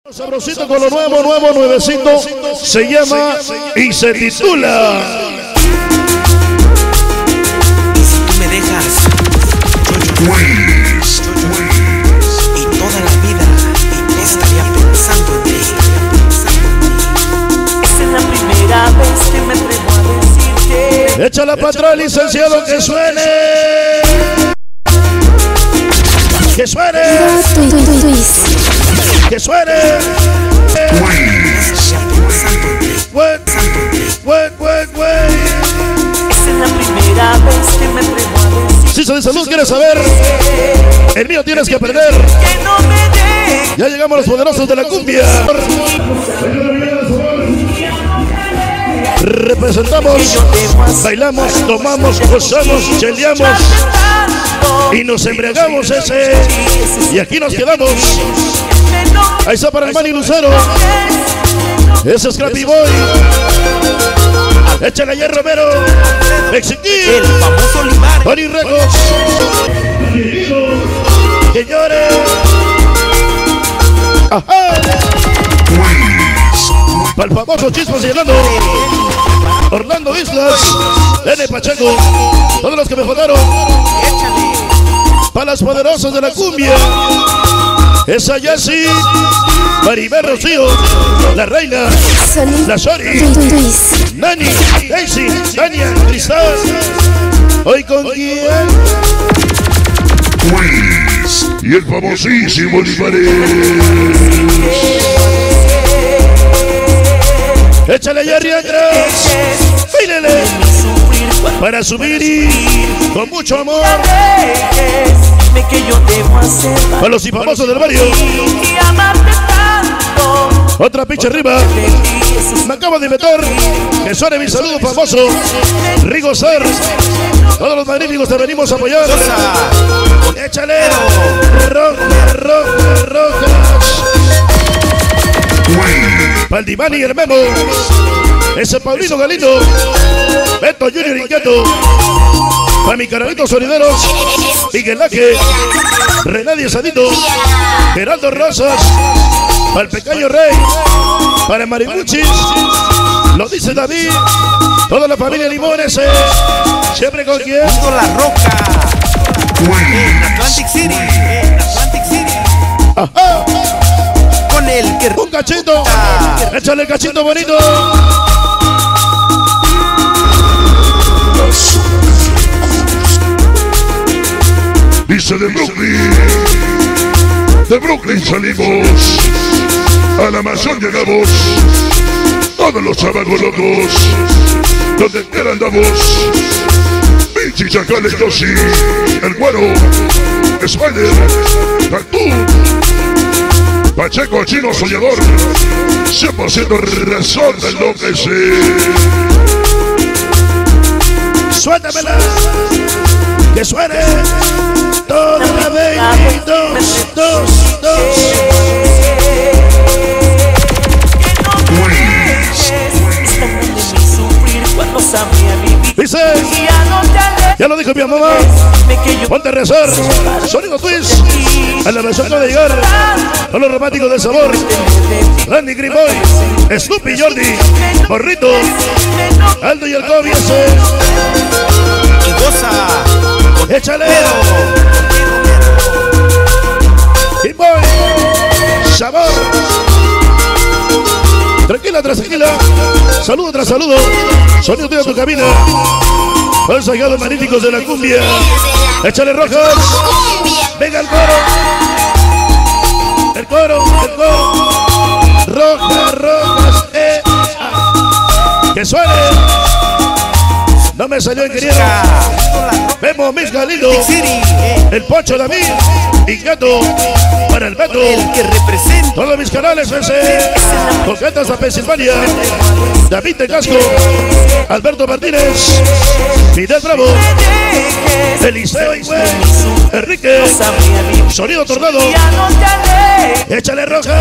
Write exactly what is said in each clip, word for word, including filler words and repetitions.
Sabrosito con lo nuevo, nuevo, nuevecito, se llama y se titula. Si tú me dejas, yo lloro, y toda la vida estaría pensando en ti. Esa es la primera vez que me atrevo a decirte. Échala para atrás, licenciado, que suene. Que suene. Que suene. Güey, güey, güey, güey. Esa es la primera vez que me atrevo a decirte. Si de salud quieres saber, el mío tienes que aprender. Que no me dejes. Ya llegamos los poderosos de la cumbia. Representamos, bailamos, tomamos, gozamos, cheleamos y nos embriagamos ese. Y aquí nos quedamos. Ahí está para el Manny Lucero. Ese es Scrappy Boy. Échale ayer Romero. Exigir. El famoso Limar. Tony Records. Señores. Ajá. Para el famoso Chispas llegando. Orlando Islas. N. Pacheco. Todos los que me votaron. Para las poderosas de la cumbia. Esa Yassi, Maribel Rocío, la reina, la Shori, Nani, Daisy, Tania, Cristal. Hoy con quién? Luis y el famosísimo Limares. Échale allá arriba atrás. Fílele. Para subir y con mucho amor. Que yo debo hacer a los famosos del barrio. y amarte tanto. Otra picha arriba. Me acabo de meter. Que suene mi saludo famoso. Rigo Sar. Todos los magníficos te venimos a apoyar. Échale. Roja, roja, rojas. Paldimani y el Memo. Ese Paulino Galindo. Beto Junior Inquieto. Para mi carabito sonideros, Miguel Laje, Renadie Sadito, Geraldo Rosas, para el pequeño Rey, para el Maribuchis, lo dice David, toda la familia Limones, eh, siempre con quien. Con la Roca. En Atlantic City. En Atlantic City. Ajá. Con el que. Un cachito, échale el cachito bonito. Dice de Brooklyn, de Brooklyn salimos, a la mansión llegamos, todos los chavos locos, donde quiera andamos, Pichi, Chacales, Yoshi, el Güero, Spider, Cantú, Pacheco, Chino, Soñador, cien por ciento razón de enloquecer. Suéltamela, que suene. Toda la baby, dos, dos, dos. Dice, ya lo dijo mi mamá, ponte a rezar, Sonido Twist, a la versión de llegar, a los románticos del sabor, Randy Green Boy, Snoopy Jordi, Morrito, Aldo y el Kobe, ese. Y goza. Échale. Green Boy, sabor. Tranquila tras tranquila, saludo tras saludo, sonido de tu cabina. Los sagrados magníficos de la cumbia. Échale rojas. Venga el coro. El coro, el coro. Rojas, rojas, eh, ah. Que suene. No me salió ingeniero. Vemos mis Galindo. El Pocho David. Inquieto. Para el Beto. El que representa. Todos mis canales, ese. Coquetas a Pensilvania. David de Casco. Alberto Martínez. Fidel Bravo. Eliseo Higüey. Enrique. Sonido Tornado. Échale roja.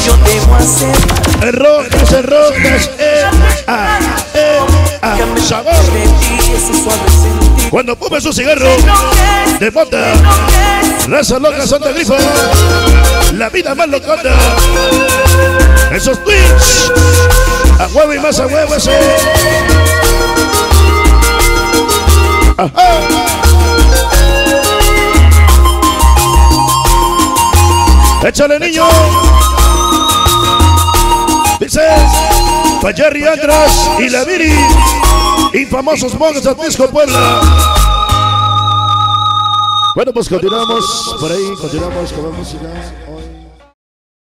El rojas, el rojas. Eh, ah, eh, ah. Sabor. Cuando fume su cigarro de mota. Raza loca, Santa Grifa. La vida más locota. más a huevo ese. Ajá. Échale, niño. Dice pa' Jerry András y la Viri, infamosos monjes de Atlisco, Puebla. Bueno, pues continuamos por ahí, continuamos con la música.